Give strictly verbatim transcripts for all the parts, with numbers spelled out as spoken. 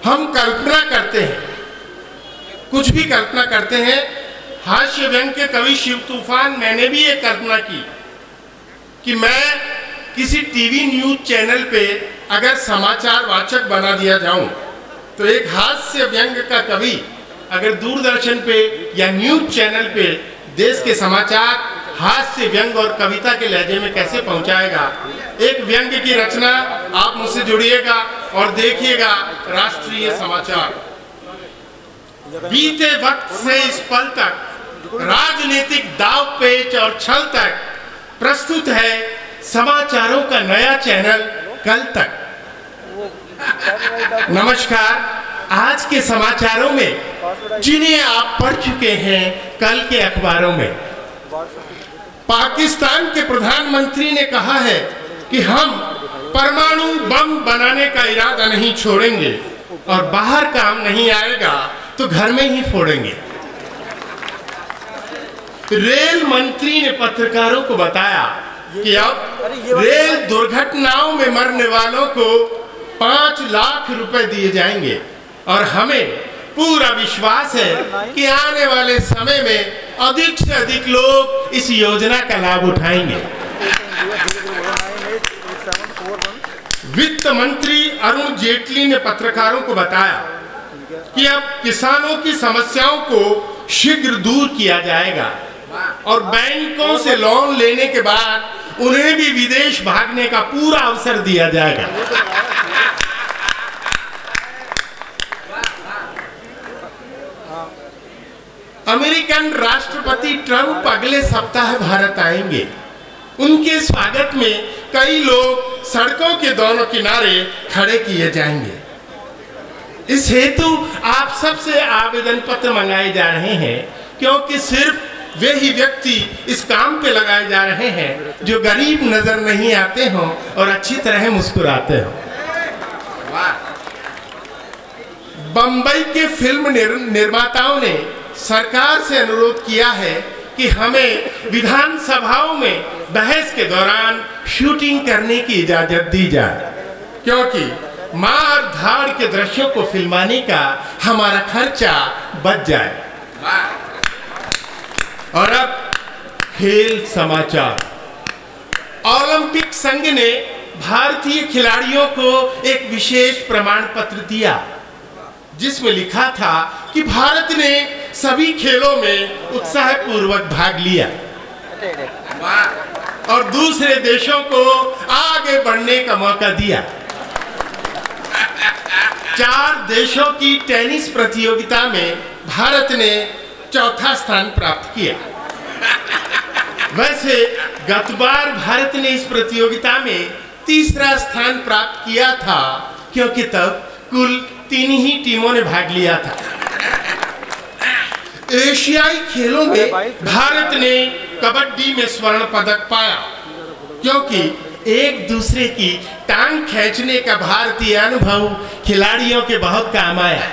हम कल्पना करते हैं, कुछ भी कल्पना करते हैं। हास्य व्यंग के कवि शिव तूफान, मैंने भी एक कल्पना की कि मैं किसी टीवी न्यूज चैनल पे अगर समाचार वाचक बना दिया जाऊं, तो एक हास्य व्यंग का कवि अगर दूरदर्शन पे या न्यूज चैनल पे देश के समाचार हास्य व्यंग और कविता के लहजे में कैसे पहुंचाएगा। एक व्यंग की रचना, आप मुझसे जुड़िएगा और देखिएगा राष्ट्रीय समाचार। बीते वक्त से इस पल तक राजनीतिक दाव पेच और छल तक प्रस्तुत है समाचारों का नया चैनल कल तक। नमस्कार। आज के समाचारों में जिन्हें आप पढ़ चुके हैं कल के अखबारों में, पाकिस्तान के प्रधानमंत्री ने कहा है कि हम परमाणु बम बनाने का इरादा नहीं छोड़ेंगे और बाहर काम नहीं आएगा तो घर में ही फोड़ेंगे। रेल मंत्री ने पत्रकारों को बताया कि अब रेल दुर्घटनाओं में मरने वालों को पांच लाख रुपए दिए जाएंगे और हमें पूरा विश्वास है कि आने वाले समय में अधिक से अधिक लोग इस योजना का लाभ उठाएंगे। वित्त मंत्री अरुण जेटली ने पत्रकारों को बताया कि अब किसानों की समस्याओं को शीघ्र दूर किया जाएगा और बैंकों से लोन लेने के बाद उन्हें भी विदेश भागने का पूरा अवसर दिया जाएगा। अमेरिकन राष्ट्रपति ट्रंप अगले सप्ताह भारत आएंगे। उनके स्वागत में कई लोग सड़कों के दोनों किनारे खड़े किए जाएंगे। इस हेतु आप सबसे आवेदन पत्र मंगाए जा रहे हैं, क्योंकि सिर्फ वे ही व्यक्ति इस काम पे लगाए जा रहे हैं जो गरीब नजर नहीं आते हों और अच्छी तरह मुस्कुराते हों। बंबई के फिल्म निर, निर्माताओं ने सरकार से अनुरोध किया है कि हमें विधानसभाओं में बहस के दौरान शूटिंग करने की इजाजत दी जाए, क्योंकि मार धाड़ के दृश्यों को फिल्माने का हमारा खर्चा बच जाए। और अब खेल समाचार। ओलंपिक संघ ने भारतीय खिलाड़ियों को एक विशेष प्रमाण पत्र दिया, जिसमें लिखा था कि भारत ने सभी खेलों में उत्साहपूर्वक भाग लिया और दूसरे देशों को आगे बढ़ने का मौका दिया। चार देशों की टेनिस प्रतियोगिता में भारत ने चौथा स्थान प्राप्त किया। वैसे गत बार भारत ने इस प्रतियोगिता में तीसरा स्थान प्राप्त किया था, क्योंकि तब कुल तीन ही टीमों ने भाग लिया था। एशियाई खेलों में भारत ने कबड्डी में स्वर्ण पदक पाया, क्योंकि एक दूसरे की टांग खींचने का भारतीय अनुभव खिलाड़ियों के बहुत काम आया।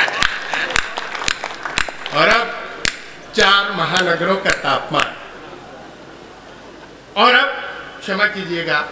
और अब चार महानगरों का तापमान। और अब क्षमा कीजिएगा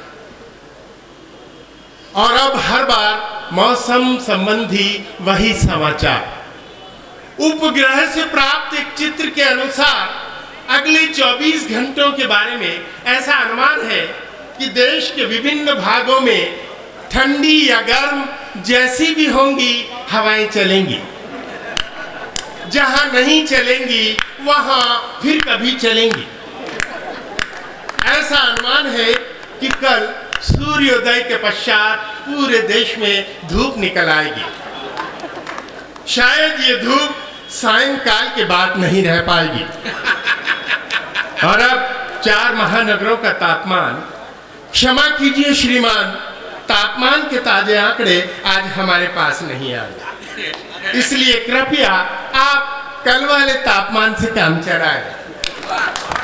और अब हर बार मौसम संबंधी वही समाचार। उपग्रह से प्राप्त एक चित्र के अनुसार अगले चौबीस घंटों के बारे में ऐसा अनुमान है कि देश के विभिन्न भागों में ठंडी या गर्म जैसी भी होंगी हवाएं चलेंगी। जहां नहीं चलेंगी वहां फिर कभी चलेंगी। ऐसा अनुमान है कि कल सूर्योदय के पश्चात पूरे देश में धूप निकल आएगी। शायद ये धूप सायंकाल के बाद नहीं रह पाएगी। और अब चार महानगरों का तापमान। क्षमा कीजिए श्रीमान, तापमान के ताजे आंकड़े आज हमारे पास नहीं आए, इसलिए कृपया आप कल वाले तापमान से काम चलाएं।